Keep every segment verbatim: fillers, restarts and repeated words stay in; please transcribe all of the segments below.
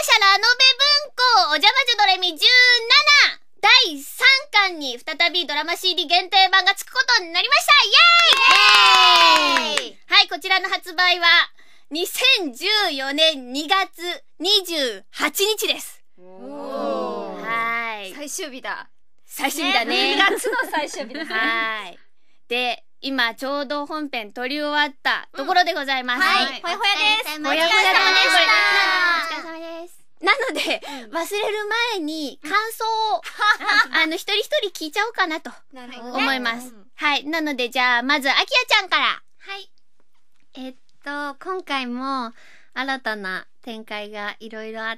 社ラノベ文庫お邪魔女ドレミじゅうななだいさんかんに再びドラマ シーディー 限定版がつくことになりました。イエーイ！イエーイ！はい、こちらの発売はにせんじゅうよねんにがつにじゅうはちにちです。おー。はい。 最終日だ。 最終日だね。 にがつの最終日ですね。 はい。で、今ちょうど本編撮り終わったところでございます。 はい。ほやほやです。 ほやほやでした。お疲れ様です。なので、忘れる前に感想を、あの、一人一人聞いちゃおうかなと思います。はい。なので、じゃあ、まず、あきやちゃんから。 はい。えっと、今回も新たな展開がいろいろあって、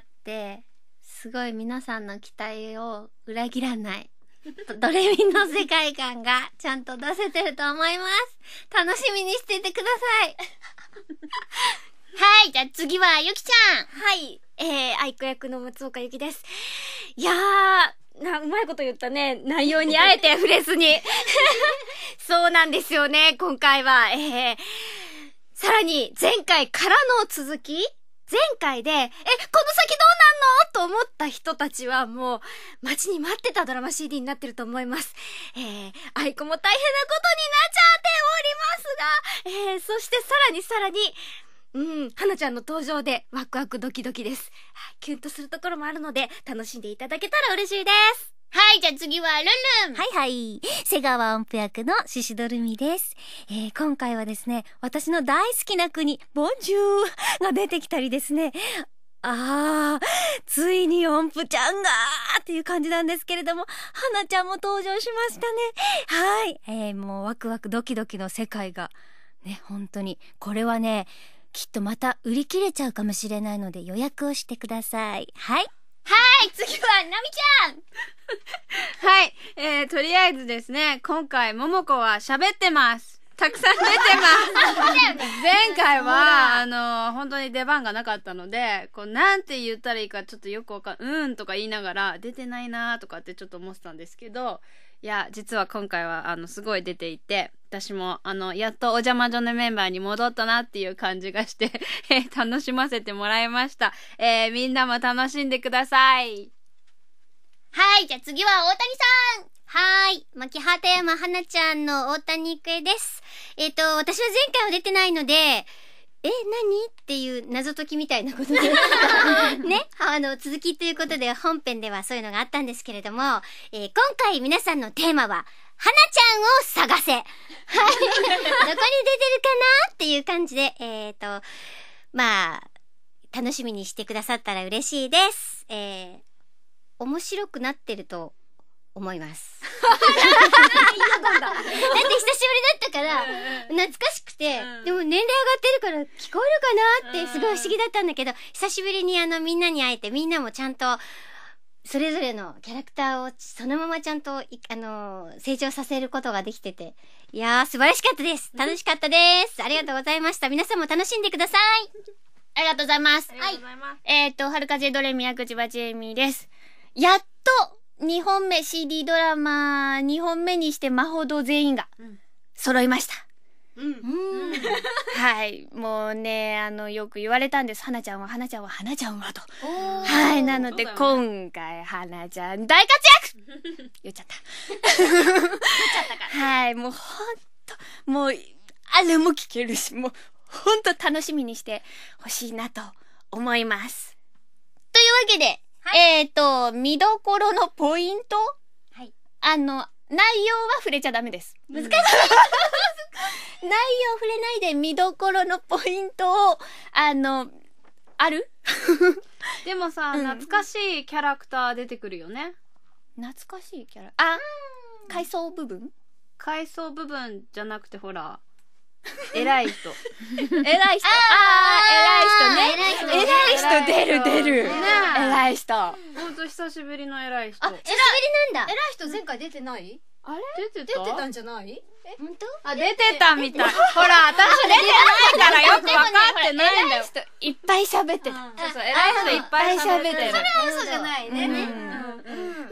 すごい皆さんの期待を裏切らない。ドレミの世界観がちゃんと出せてると思います。楽しみにしていてください。 はい、じゃあ次はゆきちゃん。 はい、えー、愛子役の松岡ゆきです。いやー、な、うまいこと言ったね。内容にあえて触れずに。そうなんですよね、今回は。えー、さらに前回からの続き前回で、え、この先どうなんのと思った人たちはもう、待ちに待ってたドラマ シーディー になってると思います。えー、愛子も大変なことになっちゃっておりますが、えー、そしてさらにさらに、うん、花ちゃんの登場でワクワクドキドキです。キュンとするところもあるので、楽しんでいただけたら嬉しいです。 はい、じゃあ次はルンルン。 はいはい。瀬川音符役のシシドルミです。えー、今回はですね、私の大好きな国、ボンジューが出てきたりですね。あー、ついに音符ちゃんがーっていう感じなんですけれども、花ちゃんも登場しましたね。はい。えー、もうワクワクドキドキの世界が、ね、本当に。これはね、きっとまた売り切れちゃうかもしれないので予約をしてください。はい。 はい、次はナミちゃん。 はい、えー、とりあえずですね、今回ももこは喋ってます。たくさん出てます。前回は、あの、本当に出番がなかったので、こう、なんて言ったらいいかちょっとよくわかん、うーんとか言いながら、出てないなーとかってちょっと思ってたんですけど、いや、実は今回は、あの、すごい出ていて、私も、あの、やっとお邪魔女のメンバーに戻ったなっていう感じがして、えー、楽しませてもらいました。えー、みんなも楽しんでください。 はい、じゃあ次は大谷さん。 はーい。牧葉テーマ花ちゃんの大谷育恵です。えっと、私は前回は出てないので、え、何っていう謎解きみたいなことで。ね。あの、続きということで本編ではそういうのがあったんですけれども、えー、今回皆さんのテーマは、花ちゃんを探せ。はい。どこに出てるかなっていう感じで、えっと、まあ、楽しみにしてくださったら嬉しいです。えー、面白くなってると思います。だって久しぶりだったから、懐かしくて、うん、でも年齢上がってるから聞こえるかなってすごい不思議だったんだけど、久しぶりにあのみんなに会えて、みんなもちゃんと、それぞれのキャラクターをそのままちゃんと、あのー、成長させることができてて、いやー素晴らしかったです。楽しかったです。ありがとうございました。皆さんも楽しんでください。 ありがとうございます。 はい。 えっと、春風ドレミ役千葉千恵美です。やっとにほんめ シーディー ドラマにほんめにして魔法堂全員が揃いました。うん。うん。はい。もうね、あの、よく言われたんです。花ちゃんは、花ちゃんは、花ちゃんはと。はい。なので、ね、今回、花ちゃん大活躍言っちゃった。言っちゃったから。はい。もうほんと、もう、あれも聞けるし、もう、ほんと楽しみにしてほしいなと思います。というわけで、はい、えっと、見どころのポイント、はい、あの、内容は触れちゃダメです。難しい。内容触れないで見どころのポイントを、あの、あるでもさ、うん、懐かしいキャラクター出てくるよね。 懐かしいキャラ、あ、回想部分回想部分じゃなくてほら、偉い人。 偉い人。ああ、偉い人ね。偉い人。偉い人出る出る。偉い人。 ほんと久しぶりの偉い人。 あ、久しぶりなんだ。偉い人前回出てない？ あれ出てた？ 出てたんじゃない？え、ほんと？ あ、出てたみたい。ほら、私出てないからよくわかってないんだよ。 いっぱい喋ってた。 そうそう、偉い人いっぱい喋ってる。 それは嘘じゃないね。 ま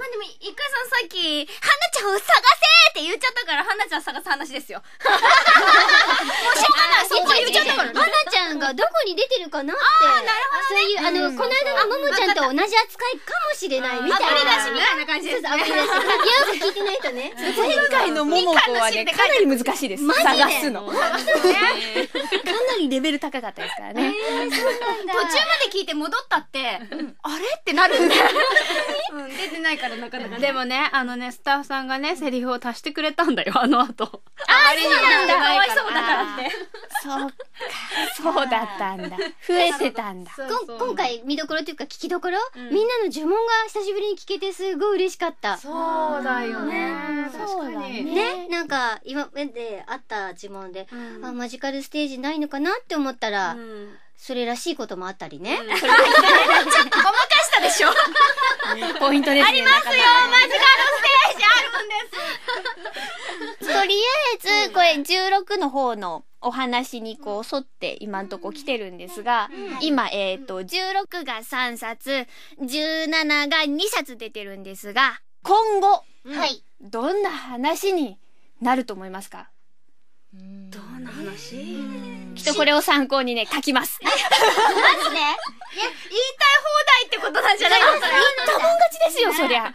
まあでも、一回さんさっき、はなちゃんを探せって言っちゃったから、はなちゃん探す話ですよ。もうしょうがない、そこ言っちゃったからね。 はなちゃんがどこに出てるかなって。ああ、なるほど。そういう、あの、この間のももちゃんと同じ扱いかもしれないみたいな。 あぶり出しみたいな感じですね。 あぶり出し。よく聞いてないとね。 前回のももこはね、かなり難しいです。探すの。かなりレベル高かったですからね。 途中まで聞いて戻ったって、あれってなるんだよ。うん、出てないからなかなか。 でもね、あのね、スタッフさんがね、セリフを足してくれたんだよ、あの後。 あ、そうなんだ。かわいそうだからって。 そうか、そうだったんだ。増えてたんだ。 今回見どころというか聞きどころ、みんなの呪文が久しぶりに聞けてすごい嬉しかった。 そうだよね。 そうだね。 ね、なんか今まであった呪文で、あ、マジカルステージないのかなって思ったら、それらしいこともあったりね。 ちょっとごまかしたでしょ。 ポイントですね。 ありますよ、マジカルステージあるんです。 とりあえず、これじゅうろくの方のお話にこう沿って今んとこ来てるんですが、今、えっと、じゅうろくがさんさつ、じゅうなながにさつ出てるんですが、今後、はい、どんな話になると思いますか？ どんな話？ きっとこれを参考にね、書きます。 マジで？いや、言いたい放題ってことなんじゃないですか？ 言ったもん勝ちですよ、そりゃ。 あんな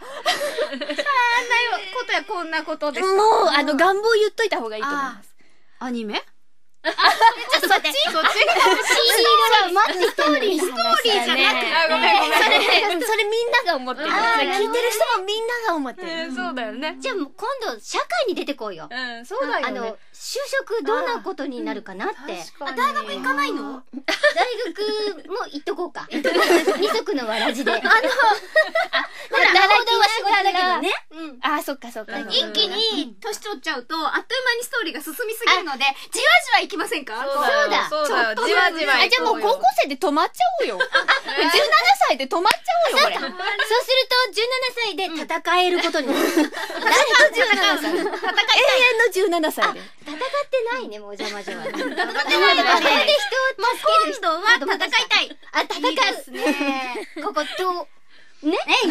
ことやこんなことです。 もう、あの、願望言っといた方がいいと思います。 アニメ？ ちょっと待って。そっち？ シーディー ドラマってストーリー、ストーリーじゃなくて。 あ、ごめんごめん。 それ、それみんなが思ってる。聞いてる人もみんなが思ってる。 そうだよね。 じゃあもう今度社会に出てこうよ。 うん、そうだよね。 あの、就職どんなことになるかなって。 あ、大学行かないの？ 大学も行っとこうか。二足のわらじで。あの、ほら、 ほら、 なるほどは仕事だけどね。 あ、そっかそっか。 一気に年取っちゃうと、あっという間にストーリーが進みすぎるので、じわじわ行きませんか？ そうだ。 そうだよ。じわじわ。 あ、じゃあもう高校生で止まっちゃおうよ。じゅうななさいで止まっちゃおうよ、これ。 そうすると、じゅうななさいで戦えることになる。 誰とじゅうななさい？永遠のじゅうななさいで。 戦ってないね、もう邪魔女は。戦ってない。 ここで人を助ける人は戦いたい。 あ、戦う。 いいですね。 ここと、ね。 ま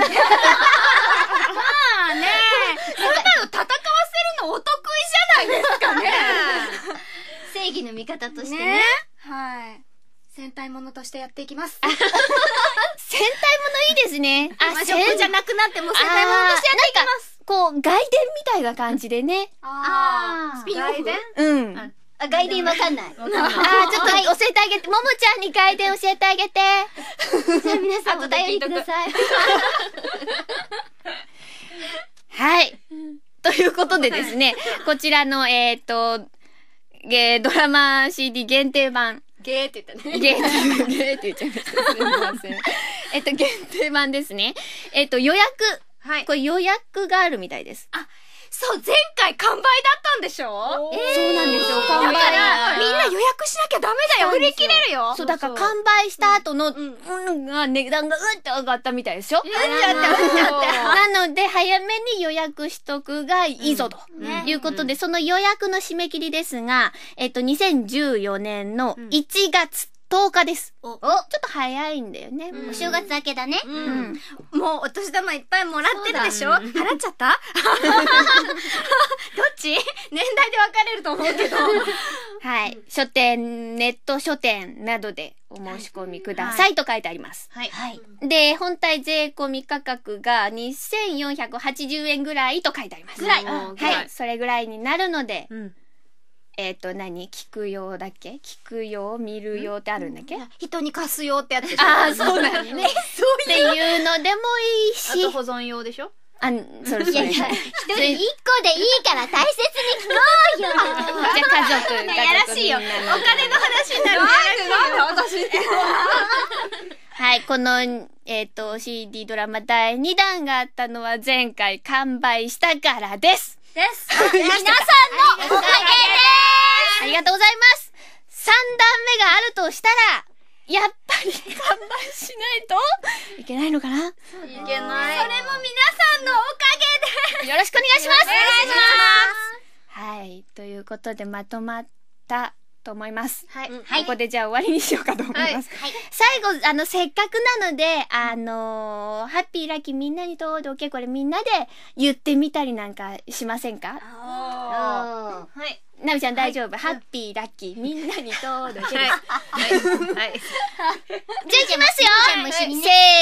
あね、そんなの戦わせるのお得意じゃないですかね。 正義の味方としてね。 ね。 はい。戦隊ものとしてやっていきます。 戦隊ものいいですね。 あ、魔女じゃなくなっても戦隊ものとしてやっていきます。 こう、外伝みたいな感じでね。 ああ、スピンオフ？ うん。 あ、外伝わかんない。 あ、ちょっと教えてあげて。ももちゃんに外伝教えてあげて。 じゃあ皆さんお便りください。 はい。ということでですね、こちらの、えっと、ゲードラマ シーディー 限定版。 ゲーって言ったね。 ゲーって、ゲーって言っちゃいました。すみません。えっと、限定版ですね。えっと、予約。はい。これ予約があるみたいです。 あ、そう、前回完売だったんでしょ？ えー、そうなんですよ。完売。 だからみんな予約しなきゃダメだよ。売り切れるよ。 そう、だから完売した後の、うん、うん、が値段がうんって上がったみたいですよ。 うんちゃって、うんちゃって。 なので、早めに予約しとくがいいぞ、ということで、その予約の締め切りですが、えっと、にせんじゅうよねんのいちがつとおかです。お、ちょっと早いんだよね。 お正月明けだね。 うん。もうお年玉いっぱいもらってるでしょ？払っちゃったどっち？年代で分かれると思うけど。 はい。書店、ネット書店などでお申し込みくださいと書いてあります。 はい。はい。 で、本体税込み価格がにせんよんひゃくはちじゅうえんぐらいと書いてあります。 ぐらい。 はい。それぐらいになるので、えっと、何？聞く用だっけ？聞く用、見る用ってあるんだっけ？ 人に貸す用ってやつでしょ？ ああ、そうだね。っていうのでもいいし。 あと保存用でしょ？ あ、それそれ。 いやいや、一人一個でいいから大切に聞こうよ。 じゃあ家族、 やらしいよ。お金の話になる。なんで私はい、この、えっと、シーディー ドラマだいにだんがあったのは前回完売したからです。 です。皆さんのおかげです。 ありがとうございます。さんだんめがあるとしたら、やっぱり完売しないといけないのかな？いけない。 それも皆さんのおかげで。 よろしくお願いします。 お願いします。 はい。ということでまとまったと思います。 はい。 ここでじゃあ終わりにしようかと思います。 はいはい、 最後、あの、せっかくなので、あのー、ハッピーラッキーみんなに届け、これみんなで言ってみたりなんかしませんか？ はい。 なみちゃん大丈夫、はい、ハッピーラッキーみんなに届けです。はい。はい。はい、じゃあいきますよ、はい、せ